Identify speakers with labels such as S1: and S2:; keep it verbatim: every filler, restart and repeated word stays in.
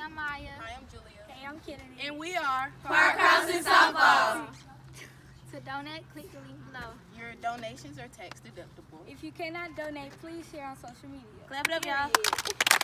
S1: I'm Maya.
S2: I am Julia.
S1: Hey, I'm Kennedy.
S2: And we are
S3: Park Crossing Softball.
S1: To donate, click the link below.
S2: Your donations are tax deductible.
S1: If you cannot donate, please share on social media.
S3: Clap it up, y'all.